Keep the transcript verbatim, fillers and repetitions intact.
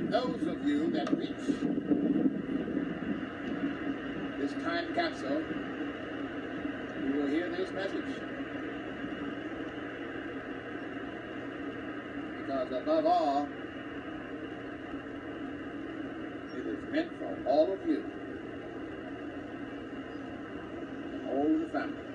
those of you that reach this time capsule, you will hear this message. Because above all, it is meant for all of you, all of the family.